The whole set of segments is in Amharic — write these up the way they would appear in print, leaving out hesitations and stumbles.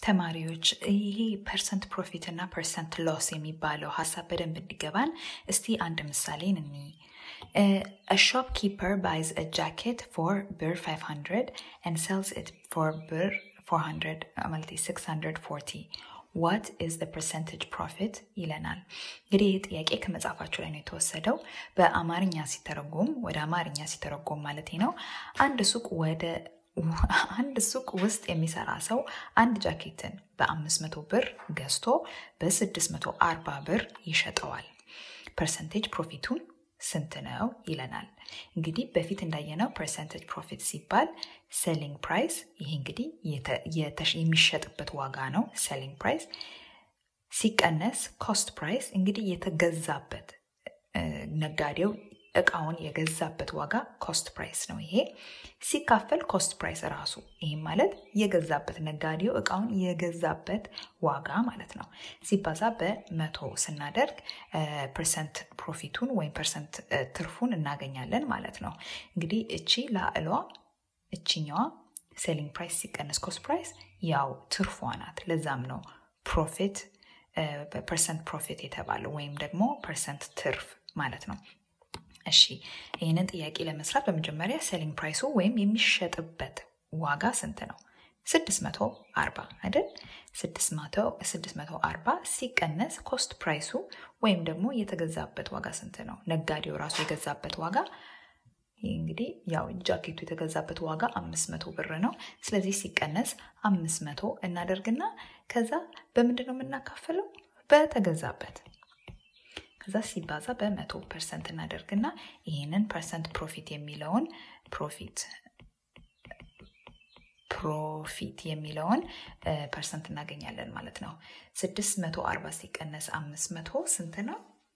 ተማሪዎች ይሄ ፐርሰንት ፕሮፊት እና ፐርሰንት ሎስ የሚባለው ሐሳብ በደንብ እንዲገባን እስቲ አንድ ምሳሌን እንይ A shopkeeper buys a jacket for bir 500 and sells it for bir 400 ማለት 640 What is the percentage profit ይለናል እንግዲህ ይህ ጥያቄ ከመጽሐፋችሁ ላይ ነው የተወሰደው በአማርኛ ሲተረጎም ወደ አማርኛ ሲተረጎም ማለት ነው አንድ ሱቅ ውስጥ የሚሰራ ሰው አንድ ጃኬትን በ500 ብር ገዝቶ በ640 ብር ይሸጠዋል percentage ፕሮፊቱን ስንት ነው ይለናል እንግዲህ በፊት እንዳየነው percentage profit ሲባል selling price ይሄ እንግዲህ የሚሸጥበት ዋጋ ነው selling price ሲቀነስ cost price እንግዲህ የተገዛበት ነጋዴው እቃውን የገዛበት ዋጋ cost price ነው ይሄ ሲካፈል cost price ራሱ ይሄ ማለት የገዛበት ነጋዴው እቃውን የገዛበት ዋጋ ማለት ነው ሲባዛ በ100 ስናደርግ percent ፕሮፊቱን ወይም percent ትርፉን እናገኛለን ማለት ነው እንግዲህ እቺ ላዕሏ እቺኛዋ selling price ሲቀነስ cost price ያው ትርፏ ናት ለዛም ነው profit percent profit የተባለው ወይም ደግሞ percent ትርፍ ማለት ነው እሺ ይሄንን ጥያቄ ለመስራት በመጀመሪያ selling price ወይም የሚሸጥበት ዋጋ ስንት ነው 640 አይደል 640 ሲቀነስ cost price ወይም ደግሞ የተገዛበት ዋጋ ስንት ነው ነጋዴው ራሱ የገዛበት ዋጋ እንግዲህ ያው ጃኬቱ የተገዛበት ዋጋ 500 ብር ነው ስለዚህ ሲቀነስ 500 እናደርግና ከዛ በምንድነው የምናካፈለው በተገዛበት ከዛ ሲባዛ በ100% እናደርግና ይሄንን percent profit የሚለውን profit የሚለውን percent እናገኛለን ማለት ነው 640 ሲቀነስ 500 ስንት ነው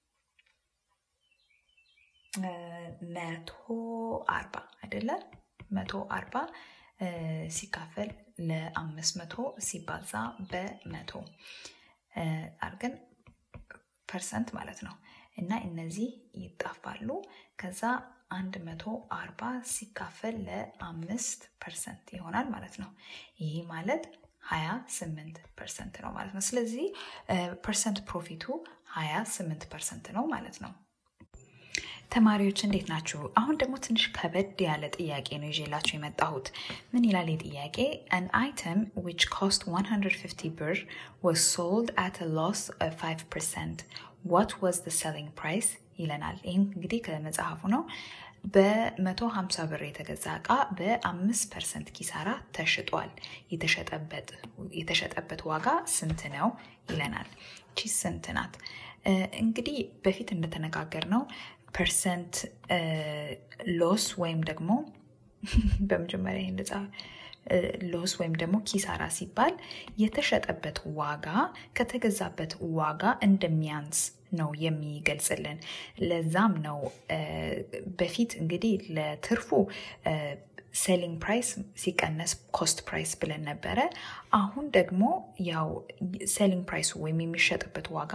140 አይደለ 140 ሲካፈል ለ500 ሲባዛ በ100 አርገን percent ማለት ነው እና እነዚህ ይጣፋሉ ከዛ 140 ሲካፈል ለ5% ይሆናል ማለት ነው ይሄ ማለት 28% ነው ማለት ነው ስለዚህ percent ፕሮፊቱ 28% ነው ማለት ነው ተማሪዎች እንዴት ናችሁ አሁን ደግሞ ትንሽ ከበድ ያለ ጥያቄ ነው ይዤላችሁ የመጣሁት ምን ይላል ጥያቄ an item which cost 150 birr was sold at a loss of 5% what was the selling price ይለናል ይሄን እንግዲህ ከመጽሐፉ ነው በ150 ብር የተገዛ ዕቃ በ5% ኪሳራ ተሽጧል የተሸጠበት ዋጋ ስንት ነው ይለናል እቺ ስንት ናት እንግዲህ በፊት እንደተነጋገርነው percent loss ወይም ደግሞ በመጀመሪያ እንደዛ loss ወይም ደግሞ ኪሳራ ሲባል የተሸጠበት ዋጋ ከተገዛበት ዋጋ እንደሚያንስ ነው የሚገልጽልን ለዛም ነው በፊት እንግዲህ ለትርፉ selling price ሲቀነስ cost price ብለን ነበረ አሁን ደግሞ ያው selling price ወይም የሚሸጥበት ዋጋ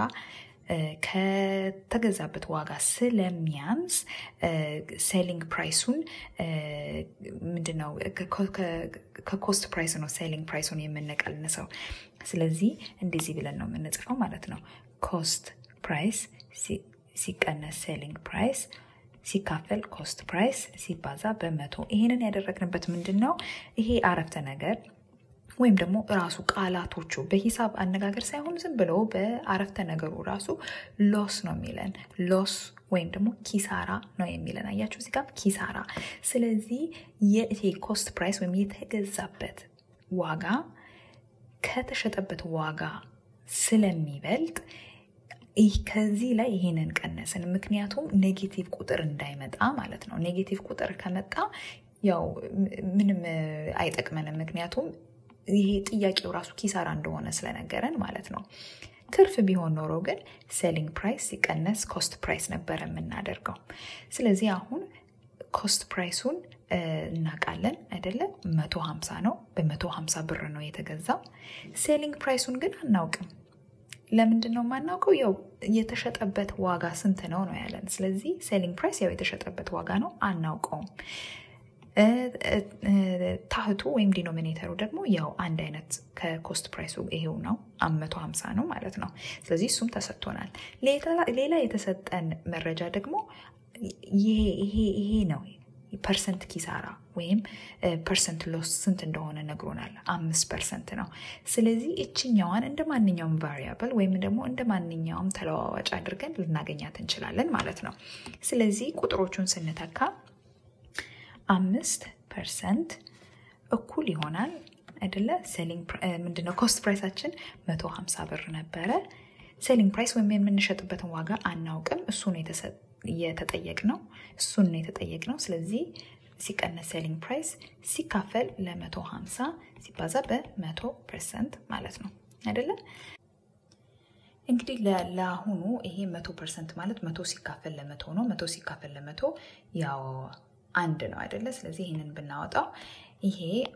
ከተገዛበት ዋጋ ስለሚያንስ selling price-ን ምንድነው ከኮስት ፕራይስ ነው selling price-ን የምንቀንሰው ስለዚህ እንደዚህ ብለን ነው የምንጽፈው ማለት ነው cost price ሲቀነስ selling price ሲካፈል cost price ሲባዛ በ100 ይሄንን ያደረግንበት ምንድነው ይሄ አረፍተ ነገር ወይም ደግሞ ራሱ ቃላቶቹ በሂሳብ አነጋገር ሳይሆን ዝም ብለው በአረፍተ ነገሩ ራሱ loss ነው የሚለን loss ወይም ደግሞ ኪሳራ ነው የሚለን አያችሁ እዚህ ጋር ኪሳራ ስለዚህ የዚህ cost price ወይም የተገዛበት ዋጋ ከተሸጠበት ዋጋ ስለሚበልጥ ከዚህ ላይ ይሄንን ቀነስን ምክንያቱም ኔጌቲቭ ቁጥር እንዳይመጣ ማለት ነው ኔጌቲቭ ቁጥር ከመጣ ያው ምንም አይጠቅመንም ምክንያቱም ይሄ ጥያቄው ራሱ ኪሳራ እንደሆነ ስለነገረን ማለት ነው ትርፍ ቢሆን ኖሮ ግን selling price ሲቀነስ cost price ነበር የምናደርገው ስለዚህ አሁን cost price-ን እናቃለን አይደለ 150 ነው በ150 ብር ነው የተገዛው selling price-ን ግን አናውቅም ለምንድነው ማናውቀው ያው የተሸጠበት ዋጋ ስንት ነው ያለን ስለዚህ selling price ያው የተሸጠበት ዋጋ ነው አናውቀውም ታህቱ ወይም ዲኖሚኔተሩ ደግሞ ያው አንድ አይነት ከኮስት ፕራይሱ ይሄው ነው 150 ነው ማለት ነው ስለዚህ እሱም ተሰጥቶናል ሌላ የተሰጠን መረጃ ደግሞ ይሄ ነው ፐርሰንት ኪሳራ ወይም ፐርሰንት ሎስ ስንት እንደሆነ ነግሮናል 5% ነው ስለዚህ እቺኛዋን እንደማንኛውም ቫሪያብል ወይም ደግሞ እንደማንኛውም ተለዋዋጭ አድርገን ልናገኛት እንችላለን ማለት ነው ስለዚህ ቁጥሮቹን ስንተካ 5% እኩል ይሆናል አይደለ ሴሊንግ ምንድነው ኮስት ፕራይሳችን 150 ብር ነበረ ሴሊንግ ፕራይስ ወይም የምንሸጥበትን ዋጋ አናውቅም እሱ ነው የተጠየቅነው ስለዚህ ሲቀነስ ሴሊንግ ፕራይስ ሲካፈል ለ150 ሲባዛ በ100% ማለት ነው አይደለ እንግዲህ ለአሁኑ ይሄ 100% ማለት 100 ሲካፈል ለ100 ነው 100 ሲካፈል ለ100 ያው አንድ ነው አይደለ ስለዚህ ይሄንን ብናወጣው ይሄ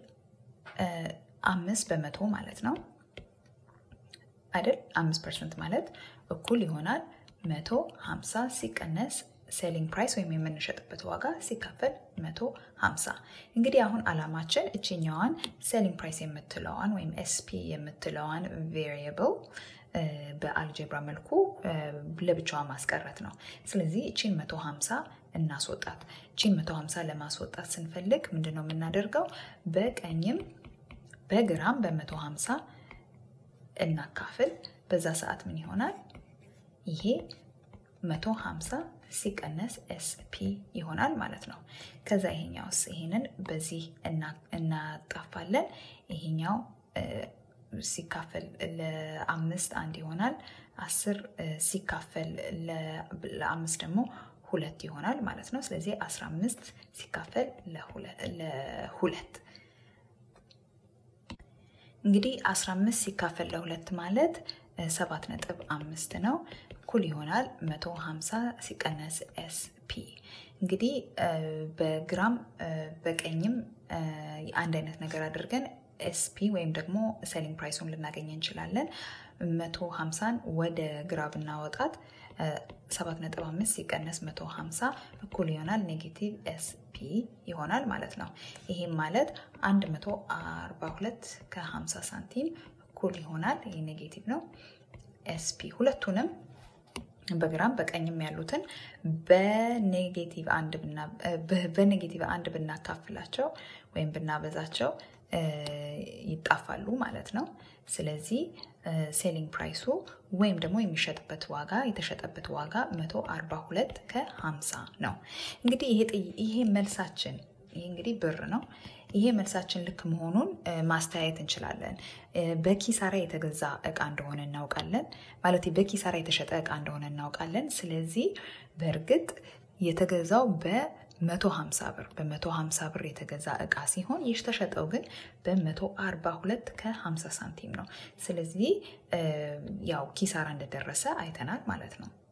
5% ማለት ነው አይደል 5% ማለት እኩል ይሆናል 150 ሲቀነስ ሴሊንግ ፕራይስ ወይም የምንሸጥበት ዋጋ ሲካፈል 150 እንግዲህ አሁን አላማችን እቺኛዋን ሴሊንግ ፕራይስ የምትለዋን ወይም SP የምትለዋን ቬሪየብል በአልጀብራ መልኩ ለብቻዋ ማስቀረት ነው ስለዚህ እቺን 150 እናስወጣት እቺን 150 ለማስወጣት ስንፈልግ ምንድነው የምናደርገው በቀኝም በግራም በ150 እናካፍል በዛ ሰዓት ምን ይሆናል ይሄ 150 ሲቀነስ SP ይሆናል ማለት ነው ከዛ ይሄኛውስ ይሄንን በዚህ እናጣፋለን ይሄኛው ሲካፈል ለ5 አንድ ይሆናል 10 ሲካፈል ለ5 ደግሞ 2 ይሆናል ማለት ነው ስለዚህ 15 ሲካፈል ለ2 እንግዲህ 15 ሲካፈል ለ2 ማለት 7.5 ነው እኩል ይሆናል 150 ሲቀነስ SP እንግዲህ በግራም በቀኝም አንድ አይነት ነገር አድርገን SP ወይም ደግሞ ሴሊንግ ፕራይሱን ልናገኝ እንችላለን 150ን ወደ ግራ ብናወጣት 7.5 ሲቀነስ 150 እኩል ይሆናል ኔጌቲቭ SP ይሆናል ማለት ነው ይሄም ማለት 142 ከ50 ሳንቲም እኩል ይሆናል ይሄ ኔጌቲቭ ነው SP ሁለቱንም በግራም በቀኝም ያሉትን በኔጌቲቭ 1 ብናካፍላቸው ወይም ብናበዛቸው ይጣፋሉ ማለት ነው ስለዚህ ሴሊንግ ፕራይሱ ወይም ደግሞ የተሸጠበት ዋጋ 142 ከ50 ነው እንግዲህ ይሄ መልሳችን ይሄ እንግዲህ ብር ነው ይሄ መልሳችን ልክ መሆኑን ማስተያየት እንችላለን በኪሳራ የተገዛ እቃ እንደሆነ እናውቃለን ማለት በኪሳራ የተሸጠ እቃ እንደሆነ እናውቃለን ስለዚህ በእርግጥ የተገዛው በ150 ብር የተገዛ እቃ ሲሆን የተሸጠው ግን በ142 ከ50 ሳንቲም ነው ስለዚህ ያው ኪሳራ እንደደረሰ አይተናል ማለት ነው